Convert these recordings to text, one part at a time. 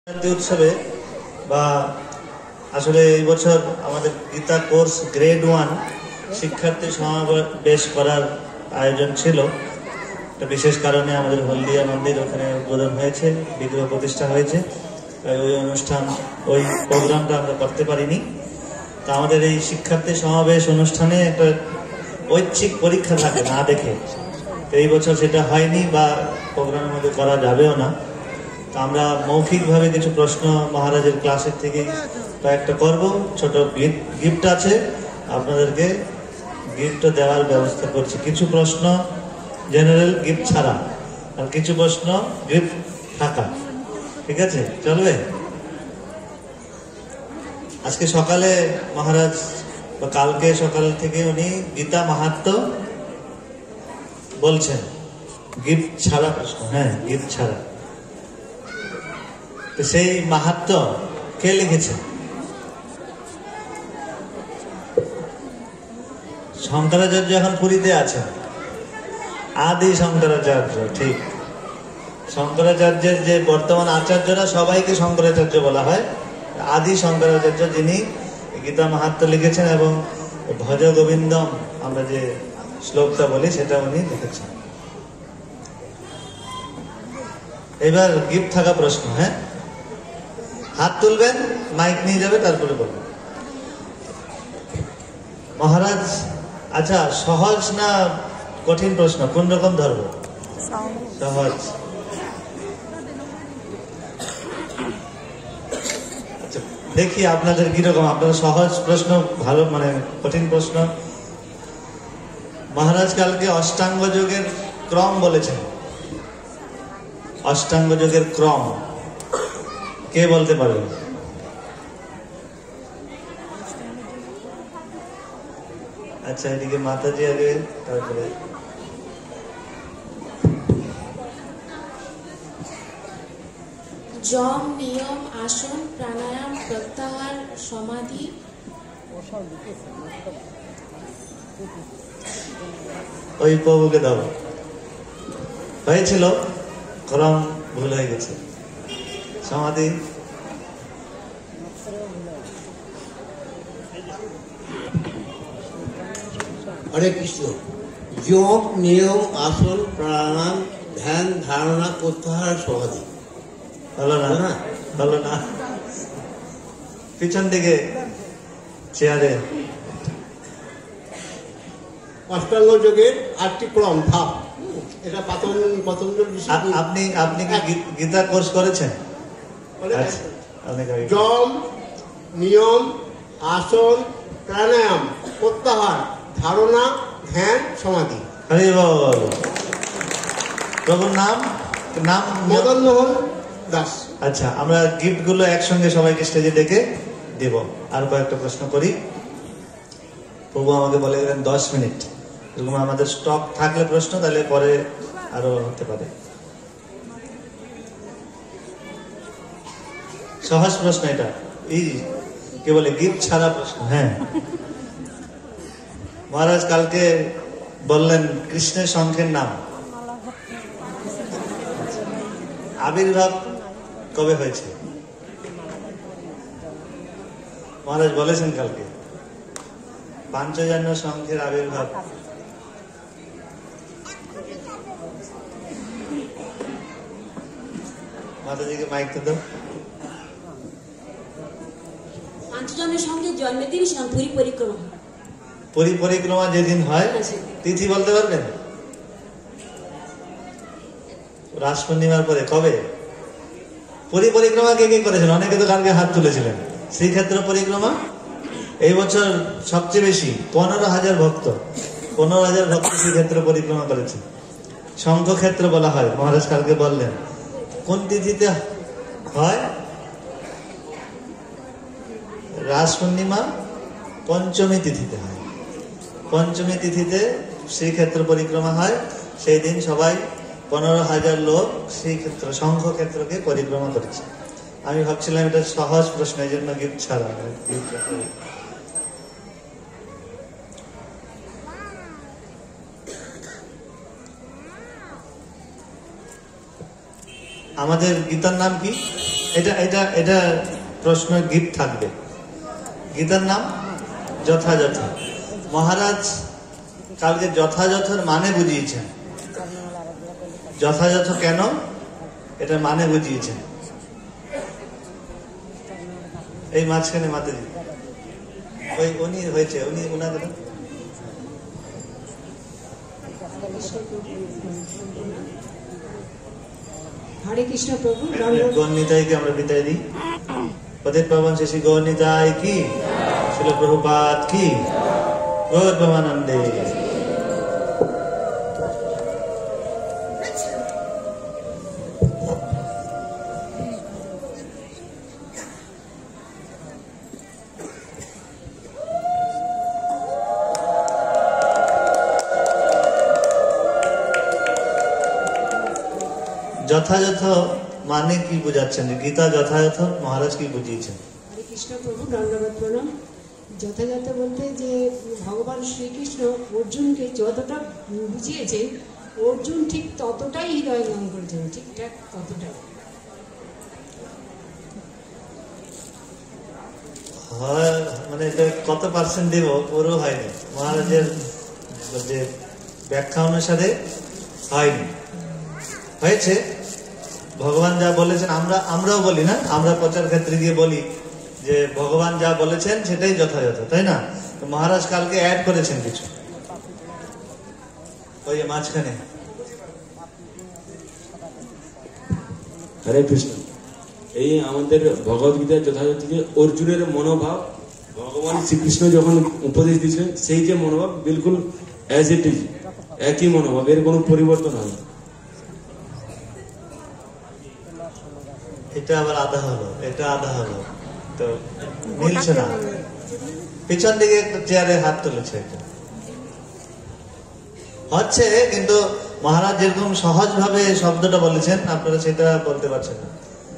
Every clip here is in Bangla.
উৎসবে বা আসলে এই বছর আমাদের গীতা কোর্স গ্রেড 1 শিক্ষার্থী সমাবেশ করার আয়োজন ছিল। একটা বিশেষ কারণে আমাদের হলদিয়া মন্দির ওখানে উদ্বোধন হয়েছে, বিগ্রহ প্রতিষ্ঠা হয়েছে, ওই অনুষ্ঠান ওই প্রোগ্রামটা আমরা করতে পারিনি। তো আমাদের এই শিক্ষার্থী সমাবেশ অনুষ্ঠানে একটা ঐচ্ছিক পরীক্ষা থাকে না দেখে, তো এই বছর সেটা হয়নি বা প্রোগ্রামের মধ্যে করা যাবেও না। তো আমরা মৌখিকভাবে কিছু প্রশ্ন মহারাজের ক্লাসের থেকে কয়েকটা করব, ছোট গিফট আছে, আপনাদেরকে গিফট দেওয়ার ব্যবস্থা করছি। কিছু প্রশ্ন জেনারেল গিফট ছাড়া, আর কিছু প্রশ্ন গিফট থাকা, ঠিক আছে? চলবে? আজকে সকালে মহারাজ বা কালকে সকাল থেকে উনি গীতা মাহাত্ম্য বলছেন, গিফট ছাড়া প্রশ্ন, হ্যাঁ গিফট ছাড়া। তো সেই মাহাত্ম্য কে লিখেছে? শঙ্করাচার্য এখন পুরীতে আছেন, আদি শঙ্করাচার্য। ঠিক, শঙ্করাচার্যের যে বর্তমান আচার্যরা সবাইকে শঙ্করাচার্য বলা হয়। আদি শঙ্করাচার্য যিনি গীতা মাহাত্ম্য লিখেছেন এবং ভজ গোবিন্দম আমরা যে শ্লোকটা বলি সেটা উনি লিখেছেন। এবার গিফট থাকা প্রশ্ন, হ্যাঁ হাত তুলবেন, মাইক নিয়ে যাবে, তারপরে বলবেন। মহারাজ, আচ্ছা সহজ না কঠিন প্রশ্ন, কোন রকম ধরবো? সহজ। আচ্ছা দেখি আপনাদের কিরকম, আপনারা সহজ প্রশ্ন ভালো, মানে কঠিন প্রশ্ন। মহারাজ কালকে অষ্টাঙ্গ যোগের ক্রম বলেছেন, অষ্টাঙ্গ যোগের ক্রম কে বলতে পারবে? আচ্ছা এদিকে মাতাজি আগে, তারপরে যম, নিয়ম, আসন, প্রাণায়াম, প্রত্যাহার, সমাধি। ওই প্রভুকে দাও। হয়েছিল, ক্রম ভুল হয়ে গেছে। সমাধি হরে কৃষ্ণ। যোগ, নিয়ম, আসন, প্রাণায়াম, ধ্যান, ধারণা, প্রত্যাহার, সমাধি। হলো না? হলো না? পিছন দিকে চেয়ারে। অষ্টাঙ্গ যোগের 8টি ক্রম, ধাপ। এটা পতঞ্জল ঋষি। আপনি কি গীতা কোর্স করেছেন? যম, নিয়ম, আসন, প্রাণায়াম, প্রত্যাহার, ধারণা, ধ্যান, সমাধি। হরি বল। প্রভুর নাম? নাম মদন মোহন দাস। আচ্ছা, আমরা গিফট গুলো একসঙ্গে সবাইকে স্টেজে ডেকে দেব। আর কয়েকটা প্রশ্ন করি। প্রভু আমাকে বলে গেলেন 10 মিনিট, এরকম আমাদের স্টক থাকলে প্রশ্ন, তাহলে পরে আরো হতে পারে। সহজ প্রশ্ন এটা, এই কে বলে গিফট ছাড়া প্রশ্ন। হ্যাঁ মহারাজ কালকে বললেন কৃষ্ণের শঙ্খের নাম। আবির্ভাব কবে হয়েছে মহারাজ বলেছেন কালকে? পাঞ্চজন্য শঙ্খের আবির্ভাব মাতাজিকে মাইক তো দাও। পাঞ্চজন্যের সঙ্গে জন্মদিন পুরী পরিক্রমা। পুরী পরিক্রমা যেদিন হয়, তিথি বলতে পারবেন? রাস পূর্ণিমার পরে কবে? পুরী পরিক্রমা কে কে করেছেন? অনেকে তো কালকে হাত তুলেছিলেন। শ্রীক্ষেত্র পরিক্রমা এই বছর সবচেয়ে বেশি, 15,000 ভক্ত, 15,000 ভক্ত শ্রীক্ষেত্র পরিক্রমা করেছেন। শঙ্খক্ষেত্র বলা হয়, মহারাজ কালকে বললেন। কোন তিথিতে হয়? রাস পূর্ণিমা পঞ্চমী তিথিতে হয়। পঞ্চমী তিথিতে শ্রীক্ষেত্র পরিক্রমা হয়। সেই দিন সবাই 15,000 লোক শ্রীক্ষেত্র শঙ্খক্ষেত্রকে পরিক্রমা করেছে। আমি ভাবছিলাম এটা সহজ প্রশ্ন, এই জন্য গিফট ছাড়া। আমাদের গীতার নাম কি? এটা এটা এটা প্রশ্ন গিফট থাকবে। গীতার নাম যথাযথ। মহারাজ কালকে যথাযথর মানে বুঝিয়েছেন। যথাযথ কেন, এটা মানে বুঝিয়েছেন। এই মাঝখানে মাতাজি ওই উনি হয়েছে, উনি ওনাদের হরে কৃষ্ণ প্রভু। গৌরনিতাইকে আমরা বিদায় দিই। পতিত পাবন শ্রী গৌরনিতাই কি, শিল প্রভুপাদ কি, গৌর ব্রহ্মানন্দে। যথাযথ মানে কি বোঝাচ্ছেন? গীতা যথাযথ মহারাজ কি বুঝিয়েছেন? হরে কৃষ্ণ প্রভু, দণ্ডবত প্রণাম। যথাযথ বলতে যে ভগবান শ্রীকৃষ্ণ অর্জুনকে যতটা বুঝিয়েছেন, অর্জুন ঠিক ততটাই হৃদয়ঙ্গম করেছেন, ঠিকঠাক ততটাই। হয় মানে এটা কত পার্সেন্ট দেব পুরো হয়নি, মহারাজের যে ব্যাখ্যা অনুসারে হয়নি। হয়েছে ভগবান যা বলেছেন, আমরাও বলি না, আমরা প্রচার ক্ষেত্রে গিয়ে বলি যে ভগবান যা বলেছেন সেটাই যথাযথ, তাই না? তো মহারাজ কালকে অ্যাড করেছেন কিছু ওই মাঝখানে। হরে কৃষ্ণ। এই আমাদের ভগবদ্গীতার যথাযথ যে অর্জুনের মনোভাব ভগবান শ্রীকৃষ্ণ যখন উপদেশ দিয়েছিলেন, সেই যে মনোভাব বিলকুল অ্যাজ ইট ইজ, একই মনোভাব, এর কোনো পরিবর্তন হয় না। এটা আবার আধা হলো, এটা আধা হলো, তো মিলছে না। পিছন দিকে একটু চেয়ারে হাত তুলেছে, এটা হচ্ছে, কিন্তু মহারাজ যেরকম সহজ ভাবে শব্দটা বলেছেন আপনারা সেটা বলতে পারছেন না।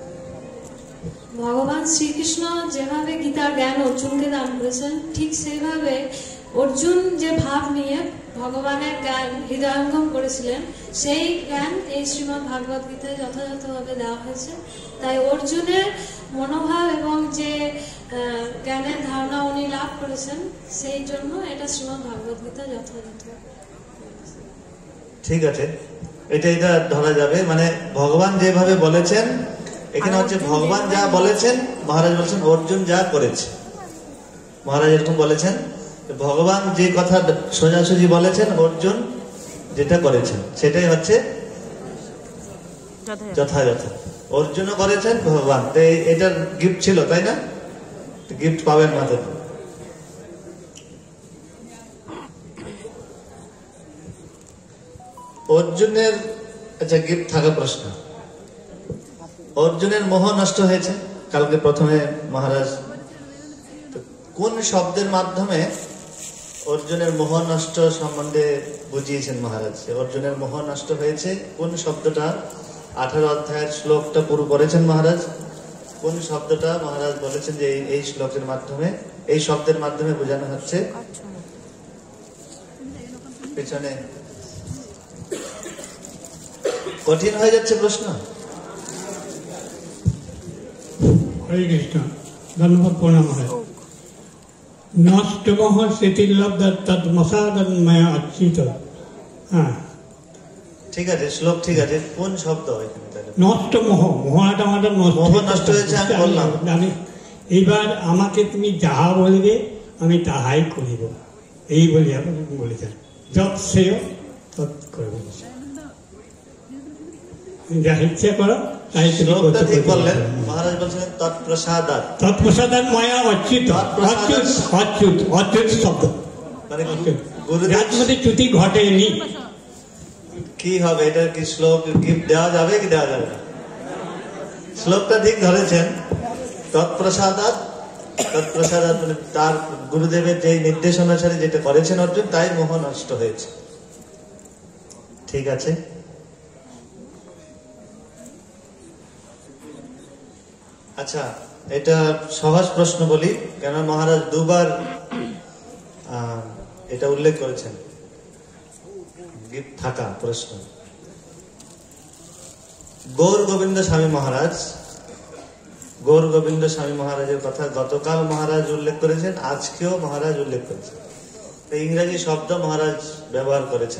ভগবান শ্রীকৃষ্ণ যেভাবে গীতার জ্ঞান অর্জুনকে দান করেছেন, ঠিক সেইভাবে অর্জুন যে ভাব নিয়ে ভগবানের জ্ঞান হৃদয়ঙ্গম করেছিলেন, সেই জ্ঞান এই শ্রীমদ্ ভাগবত গীতায় যথাযথভাবে দেওয়া হয়েছে। তাই অর্জুনের মনোভাব এবং যে জ্ঞানের ধারণা উনি লাভ করেছেন, সেই জন্য এটা শ্রীমদ্ ভাগবত গীতা যথাযথ। ঠিক আছে, এটা ধরা যাবে। মানে ভগবান যেভাবে বলেছেন, এখানে হচ্ছে ভগবান যা বলেছেন, মহারাজ বলছেন অর্জুন যা করেছে। মহারাজ এরকম বলেছেন, ভগবান যে কথা সোজাসুজি বলেছেন, অর্জুন যেটা করেছেন সেটাই হচ্ছে যথাযথ। অর্জুনও করেছেন, ভগবান। তো এটার গিফট ছিল, তাই না? গিফট পাবেন মাত্র। অর্জুনের আচ্ছা গিফট থাকা প্রশ্ন। অর্জুনের মোহ নষ্ট হয়েছে কালকে প্রথমে মহারাজ কোন শব্দের মাধ্যমে অর্জুনের মোহ নষ্ট সম্বন্ধে বুঝিয়েছেন মহারাজ? অর্জুনের মোহ নষ্ট হয়েছে কোন শব্দটা? 18 অধ্যায়ের শ্লোকটা পুরো করেছেন মহারাজ। কোন শব্দটা মহারাজ বলেছেন যে এই শ্লোকের মাধ্যমে, এই শব্দের মাধ্যমে বোঝানো হচ্ছে? পিছনে কঠিন হয়ে যাচ্ছে প্রশ্ন। হরে কৃষ্ণ, ধন্যবাদ, প্রণাম। হয় নষ্টমহ স্মৃতির্লব্ধ তৎমসাদন্ময় অচ্যুত। হ্যাঁ ঠিক আছে, শ্লোক ঠিক আছে, কোন শব্দ এখানে তাহলে? নষ্টমোহ, মোহটা আমাদের মোহ নষ্ট হয়েছে আমি বললাম। আমি এইবার আমাকে তুমি যাহা বলিবে আমি তাহাই করিব, এই বলি বলেছেন। যত শ্রেয় তৎ করব, যা ইচ্ছা করো তাই তুমি করতে বললেন। মহারাজ বলছিলেন তৎপ্রসাদাৎ। তৎপ্রসাদাৎ মায়া অচ্যুত, অচ্যুত অচ্যুত অচ্যুত শব্দ, মানে যার মধ্যে চ্যুতি ঘটেনি। কি হবে এটা? কি শ্লোক গিফট দেওয়া যাবে কি দেওয়া যাবে না? শ্লোকটা ঠিক ধরেছেন। তৎপ্রসাদাৎ, তৎপ্রসাদাৎ মানে তার গুরুদেবের যে নির্দেশ অনুসারে যেটা করেছেন অর্জুন, তাই মোহ নষ্ট হয়েছে। ঠিক আছে, আচ্ছা এটা সহজ প্রশ্ন বলি, কেন মহারাজ দুবার এটা উল্লেখ করেছেন গিফট থাকা প্রশ্ন। গৌর গোবিন্দ স্বামী মহারাজ গৌর গোবিন্দ স্বামী মহারাজের কথা গতকাল মহারাজ উল্লেখ করেছেন, আজকেও মহারাজ উল্লেখ করেছেন। ইংরেজি শব্দ মহারাজ ব্যবহার করেছেন।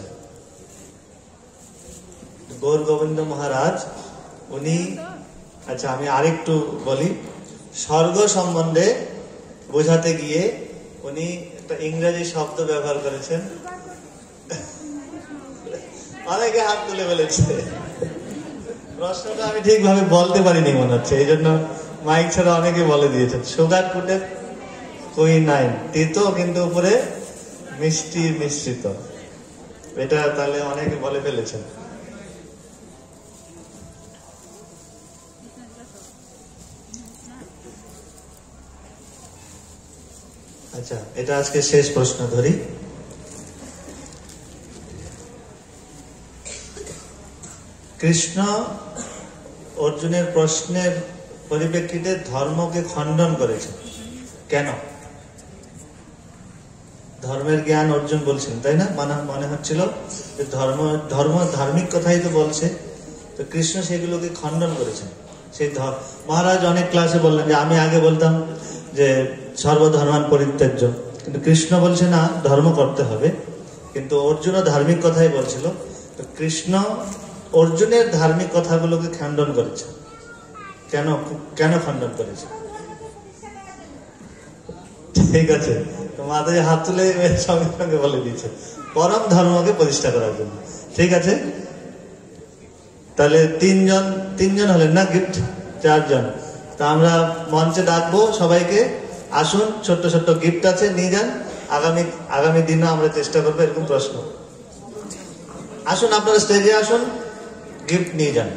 গৌর গোবিন্দ মহারাজ উনি, আচ্ছা আমি আরেকটু বলি, স্বর্গ সম্বন্ধে বোঝাতে গিয়ে উনি একটা ইংরেজি শব্দ ব্যবহার করেছেন। অনেকে হাত তুলে বলেছে, প্রশ্নটা আমি ঠিকভাবে বলতে পারিনি মনে হচ্ছে, এই জন্য মাইক ছাড়া অনেকে বলে দিয়েছেন। সুগার কুটেড কুইনাইন, তিতো কিন্তু উপরে মিষ্টি মিশ্রিত, এটা তাহলে অনেকে বলে ফেলেছেন। আচ্ছা, এটা আজকে শেষ প্রশ্ন ধরি। কৃষ্ণ অর্জুনের প্রশ্নের পরিপ্রেক্ষিতে ধর্মকে খণ্ডন করেছেন কেন? ধর্মের জ্ঞান অর্জুন বলছেন, তাই না? মনে হচ্ছিল যে ধার্মিক কথাই তো বলছে, তো কৃষ্ণ সেগুলোকে খণ্ডন করেছেন। সেই মহারাজ অনেক ক্লাসে বললেন যে আমি আগে বলতাম যে সর্বধর্মান পরিত্যাজ্য, কিন্তু কৃষ্ণ বলছে না, ধর্ম করতে হবে। কিন্তু অর্জুনও ধার্মিক কথাই বলছিল, তো কৃষ্ণ অর্জুনের ধার্মিক কথাগুলোকে খণ্ডন করেছে। কেন কেন খণ্ডন করেছে? ঠিক আছে, তো মাথায় হাত তুলে সঙ্গে সঙ্গে বলে দিয়েছে, পরম ধর্মকে প্রতিষ্ঠা করার জন্য। ঠিক আছে, তাহলে তিনজন হলেন না, গিফট 4 জন। তা আমরা মঞ্চে ডাকবো সবাইকে, আসুন, ছোট্ট ছোট্ট গিফট আছে, নিয়ে যান। আগামী দিনও আমরা চেষ্টা করবো এরকম প্রশ্ন। আসুন, আপনারা স্টেজে আসুন, গিফট নিয়ে যান।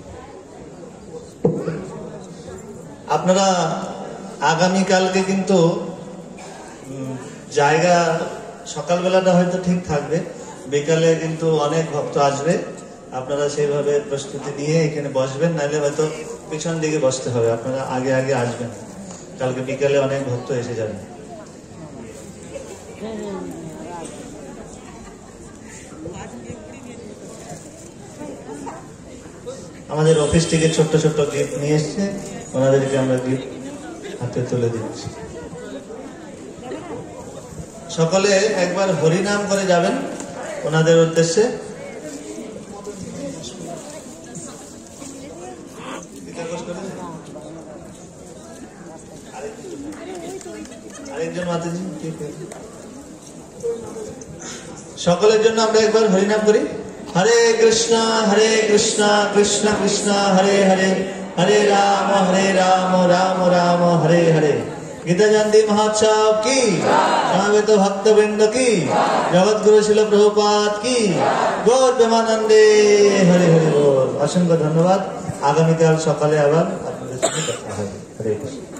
আপনারা আগামীকালকে কিন্তু জায়গা সকালবেলাটা হয়তো ঠিক থাকবে, বিকালে কিন্তু অনেক ভক্ত আসবে। আপনারা সেইভাবে প্রস্তুতি নিয়ে এখানে বসবেন, নাহলে হয়তো পিছন দিকে বসতে হবে। আপনারা আগে আগে আসবেন, কালকে বিকালে অনেক ভক্ত এসে যাবেন। আমাদের অফিস থেকে ছোট্ট ছোট্ট গিফট নিয়ে এসছে, ওনাদেরকে আমরা গিফট হাতে তুলে দিচ্ছি। সকলে একবার হরিনাম করে যাবেন ওনাদের উদ্দেশ্যে। আরেকজন মাতাজি, সকলের জন্য আমরা একবার হরিনাম করি। হরে কৃষ্ণ কৃষ্ণ কৃষ্ণ হরে হরে, হরে রাম রাম রাম হরে হরে। গীতা জয়ন্তী মহোৎসব কি, সমবেত ভক্তবৃন্দ কি, জগৎগুরু শিল প্রভুপাদ কি, গৌর প্রেমানন্দে হরে হরে বল। অসংখ্য ধন্যবাদ। আগামীকাল সকালে আবার আপনাদের সঙ্গে দেখা হবে। হরে কৃষ্ণ।